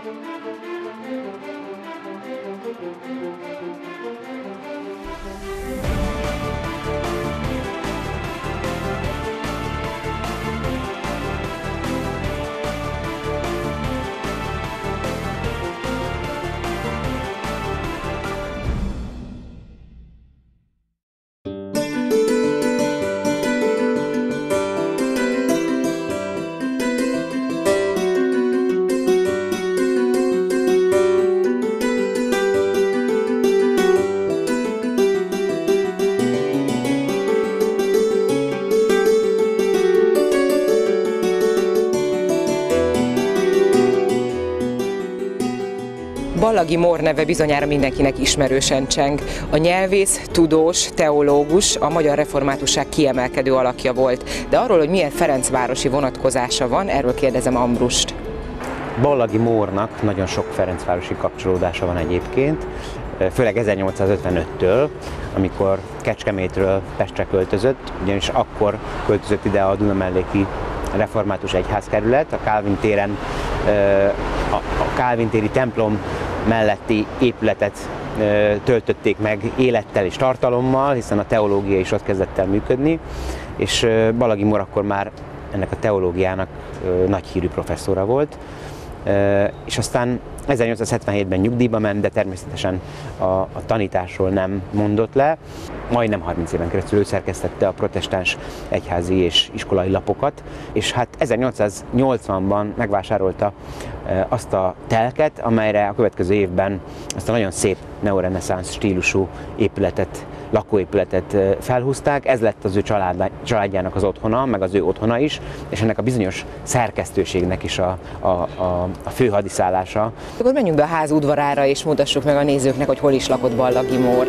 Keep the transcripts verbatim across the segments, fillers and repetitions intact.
Ballaghy Mór neve bizonyára mindenkinek ismerősen cseng. A nyelvész, tudós, teológus, a magyar reformátusság kiemelkedő alakja volt. De arról, hogy milyen ferencvárosi vonatkozása van, erről kérdezem Ambrust. Ballaghy Mórnak nagyon sok ferencvárosi kapcsolódása van egyébként, főleg ezernyolcszázötvenöttől, amikor Kecskemétről Pestre költözött, ugyanis akkor költözött ide a Dunamelléki Református Egyházkerület, a Kálvin téren, a Kálvin téri templom melletti épületet töltötték meg élettel és tartalommal, hiszen a teológia is ott kezdett el működni, és Ballaghy Mór akkor már ennek a teológiának nagy hírű professzora volt, és aztán ezernyolcszázhetvenhétben nyugdíjba ment, de természetesen a, a tanításról nem mondott le. Majdnem harminc éven keresztül ő szerkesztette a protestáns egyházi és iskolai lapokat, és hát ezernyolcszáznyolcvanban megvásárolta azt a telket, amelyre a következő évben azt a nagyon szép neoreneszánsz stílusú épületet, lakóépületet felhúzták. Ez lett az ő család, családjának az otthona, meg az ő otthona is, és ennek a bizonyos szerkesztőségnek is a, a, a, a fő hadiszállása. Akkor menjünk be a ház udvarára, és mutassuk meg a nézőknek, hogy hol is lakott Ballaghy Mór.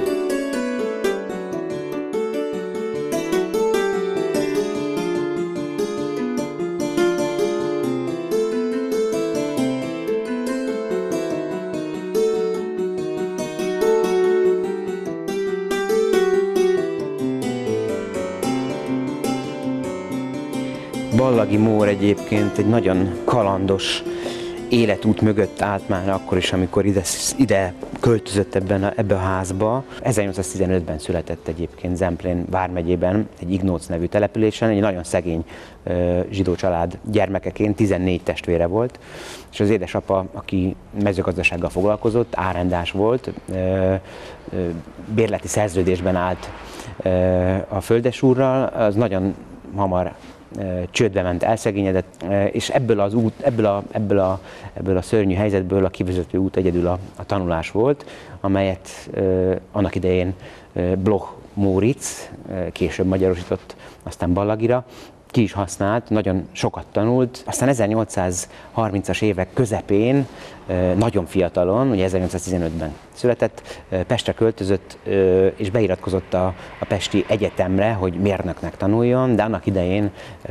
Ballaghy Mór egyébként egy nagyon kalandos életút mögött állt már akkor is, amikor ide, ide költözött ebben a, ebbe a házba. ezernyolcszáztizenötben született egyébként Zemplén vármegyében, egy Ignóc nevű településen, egy nagyon szegény ö, zsidó család gyermekeként, tizennégy testvére volt, és az édesapa, aki mezőgazdasággal foglalkozott, árendás volt, ö, ö, bérleti szerződésben állt ö, a földesúrral, az nagyon hamar csődbe ment, elszegényedett, és ebből, az út, ebből, a, ebből, a, ebből a szörnyű helyzetből a kivezető út egyedül a, a tanulás volt, amelyet eh, annak idején eh, Bloch Móricz, eh, később magyarosított aztán Ballaghyra, ki is használt, nagyon sokat tanult. Aztán ezernyolcszázharmincas évek közepén, nagyon fiatalon, ugye ezernyolcszáztizenötben született, Pestre költözött és beiratkozott a, a pesti egyetemre, hogy mérnöknek tanuljon, de annak idején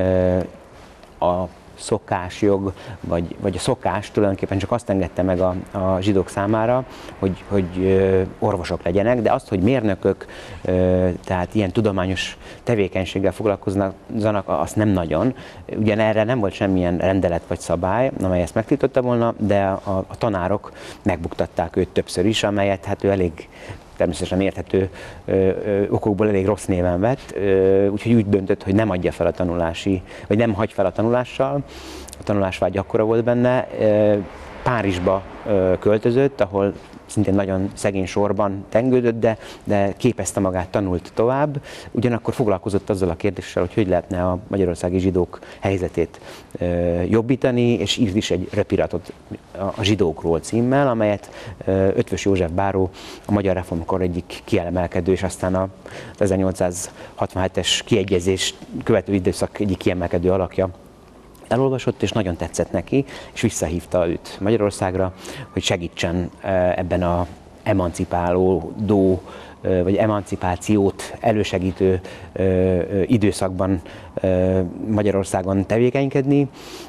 a szokásjog, vagy, vagy a szokás tulajdonképpen csak azt engedte meg a, a zsidók számára, hogy, hogy orvosok legyenek, de azt, hogy mérnökök, tehát ilyen tudományos tevékenységgel foglalkoznak, azt nem nagyon. Ugyan erre nem volt semmilyen rendelet vagy szabály, amely ezt megtiltotta volna, de a, a tanárok megbuktatták őt többször is, amelyet hát ő elég természetesen érthető ö, ö, okokból elég rossz néven vett, ö, úgyhogy úgy döntött, hogy nem adja fel a tanulási, vagy nem hagy fel a tanulással. A tanulásvágy akkora volt benne. Ö, Párizsba ö, költözött, ahol szintén nagyon szegény sorban tengődött, de, de képezte magát, tanult tovább. Ugyanakkor foglalkozott azzal a kérdéssel, hogy hogy lehetne a magyarországi zsidók helyzetét ö, jobbítani, és írt is egy röpiratot a zsidókról címmel, amelyet ö, Eötvös József báró a magyar reformkor egyik kiemelkedő, és aztán az ezernyolcszázhatvanhetes kiegyezés követő időszak egyik kiemelkedő alakja elolvasott, és nagyon tetszett neki, és visszahívta őt Magyarországra, hogy segítsen ebben az emancipálódó, vagy emancipációt elősegítő időszakban Magyarországon tevékenykedni.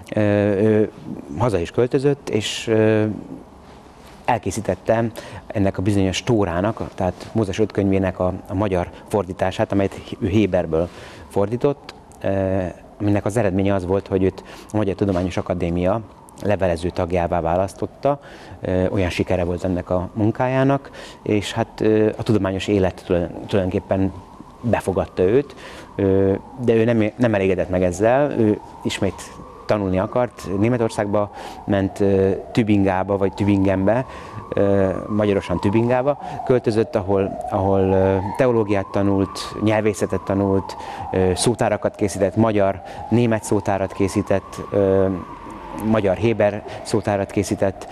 Haza is költözött, és elkészítette ennek a bizonyos Tórának, tehát Mózes öt könyvének a, a magyar fordítását, amelyet ő Héberből fordított, aminek az eredménye az volt, hogy őt a Magyar Tudományos Akadémia levelező tagjává választotta, olyan sikere volt ennek a munkájának, és hát a tudományos élet tulajdonképpen befogadta őt, de ő nem, nem elégedett meg ezzel, ő ismét tanulni akart, Németországba ment, Tübingába vagy Tübingenbe, magyarosan Tübingába költözött, ahol, ahol teológiát tanult, nyelvészetet tanult, szótárakat készített, magyar, német szótárat készített, magyar-héber szótárat készített,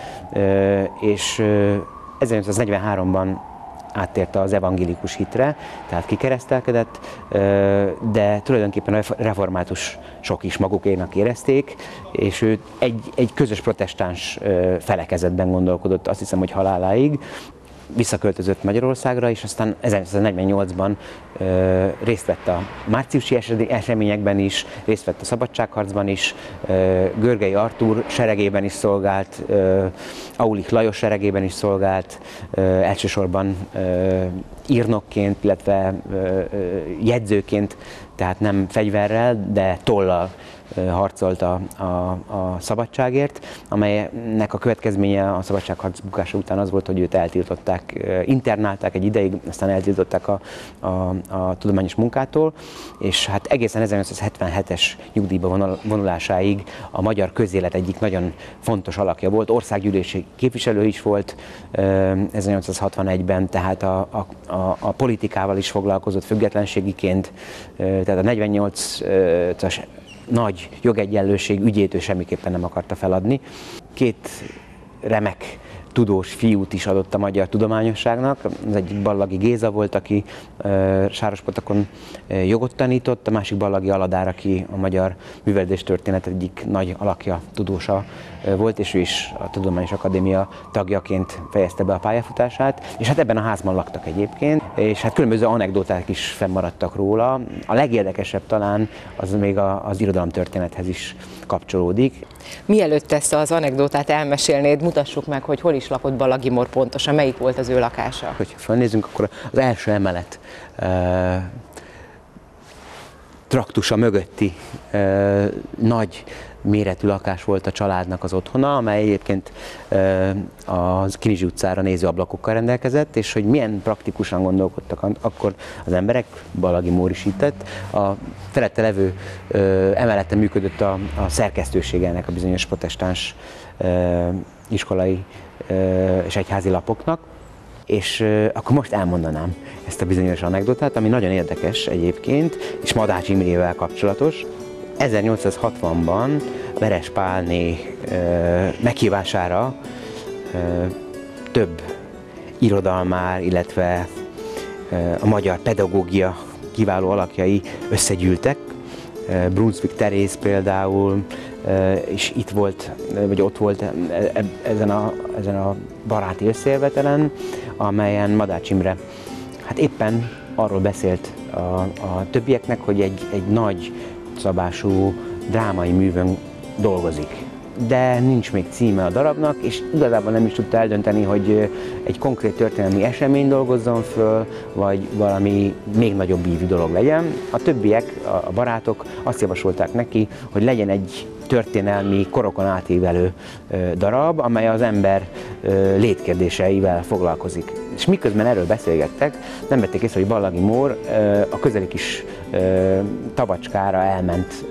és ezernyolcszáznegyvenháromban áttért az evangélikus hitre, tehát kikeresztelkedett, de tulajdonképpen a reformátusok is magukénak érezték, és ő egy, egy közös protestáns felekezetben gondolkodott, azt hiszem, hogy haláláig. Visszaköltözött Magyarországra, és aztán ezernyolcszáznegyvennyolcban ö, részt vett a márciusi eseményekben is, részt vett a szabadságharcban is, ö, Görgei Artúr seregében is szolgált, ö, Aulich Lajos seregében is szolgált, ö, elsősorban ö, írnokként, illetve ö, ö, jegyzőként, tehát nem fegyverrel, de tollal harcolt a, a, a szabadságért, amelynek a következménye a szabadságharc bukása után az volt, hogy őt eltiltották, internálták egy ideig, aztán eltiltották a, a, a tudományos munkától, és hát egészen ezernyolcszázhetvenhetes nyugdíjba vonulásáig a magyar közélet egyik nagyon fontos alakja volt, országgyűlési képviselő is volt ezernyolcszázhatvanegyben, tehát a, a, a, a politikával is foglalkozott függetlenségiként, tehát a negyvennyolcas nagy jogegyenlőség ügyét ő semmiképpen nem akarta feladni. Két remek tudós fiút is adott a magyar tudományosságnak. Az egyik Ballagi Géza volt, aki uh, Sárospatakon uh, jogot tanított, a másik Ballagi Aladár, aki a magyar művelődéstörténet egyik nagy alakja, tudósa uh, volt, és ő is a Tudományos Akadémia tagjaként fejezte be a pályafutását, és hát ebben a házban laktak egyébként, és hát különböző anekdoták is fennmaradtak róla. A legérdekesebb talán az még a, az irodalomtörténethez is kapcsolódik. Mielőtt ezt az anekdotát elmesélnéd, mutassuk meg, hogy hol is lakott Ballagi Mór pontosan, melyik volt az ő lakása. Hogyha felnézzünk, akkor az első emelet e, traktusa mögötti e, nagy méretű lakás volt a családnak az otthona, amely egyébként e, az Kinizsi utcára néző ablakokkal rendelkezett, és hogy milyen praktikusan gondolkodtak akkor az emberek, Ballagi Mór is itt tett. A felette levő e, emeleten működött a, a szerkesztősége ennek a bizonyos protestáns e, iskolai e, és egyházi lapoknak. És uh, akkor most elmondanám ezt a bizonyos anekdotát, ami nagyon érdekes egyébként, és Madács Imrével kapcsolatos. ezernyolcszázhatvanban Veres Pálné uh, meghívására uh, több irodalmár, illetve uh, a magyar pedagógia kiváló alakjai összegyűltek. Uh, Brunswick Teréz például, és itt volt, vagy ott volt ezen a, ezen a baráti összejövetelen, amelyen Madács Imre hát éppen arról beszélt a, a többieknek, hogy egy, egy nagy szabású drámai művön dolgozik. De nincs még címe a darabnak, és igazából nem is tudta eldönteni, hogy egy konkrét történelmi esemény dolgozzon föl, vagy valami még nagyobb ívű dolog legyen. A többiek, a barátok azt javasolták neki, hogy legyen egy történelmi, korokon átívelő darab, amely az ember létkérdéseivel foglalkozik. És miközben erről beszélgettek, nem vették észre, hogy Ballagi Mór a közeli kis tavacskára elment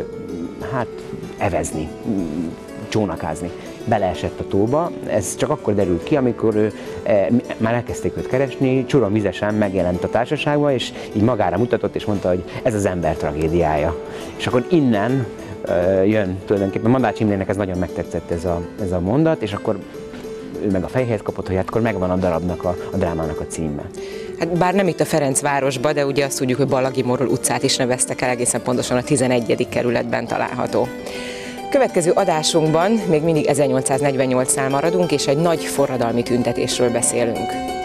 hát evezni, csónakázni. Beleesett a tóba, ez csak akkor derült ki, amikor ő, e, már elkezdték őt keresni, csuron vizesen megjelent a társaságban, és így magára mutatott, és mondta, hogy ez az ember tragédiája. És akkor innen e, jön tulajdonképpen, Madács Imrének ez nagyon megtetszett ez a, ez a mondat, és akkor ő meg a fejhez kapott, hogy hát akkor megvan a darabnak, a, a drámának a címe. Hát bár nem itt a Ferencvárosban, de ugye azt tudjuk, hogy Ballagi Mórról utcát is neveztek el, egészen pontosan a tizenegyedik kerületben található. Következő adásunkban még mindig ezernyolcszáznegyvennyolcnál maradunk, és egy nagy forradalmi tüntetésről beszélünk.